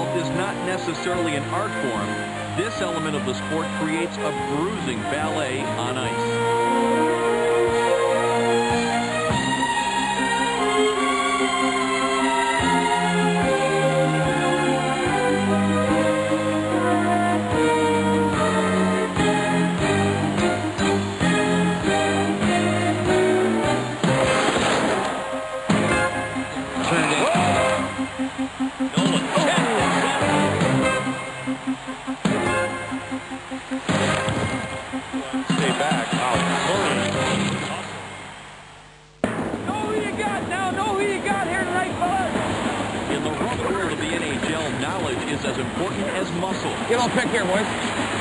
itself is not necessarily an art form, this element of the sport creates a bruising ballet on ice. Knowledge is as important as muscle. Get on pick here, boys.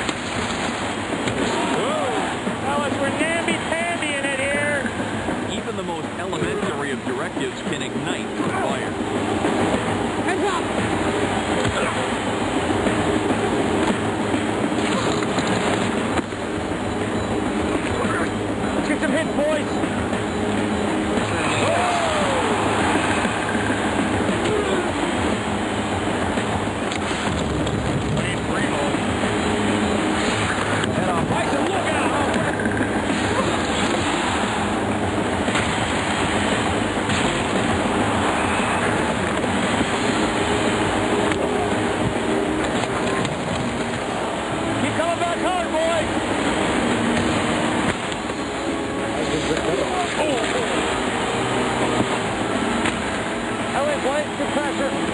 Fellas, we're namby-pamby in it here. Even the most elementary of directives can ignite from fire. Heads up! Let's get some hits, boys. Good pressure.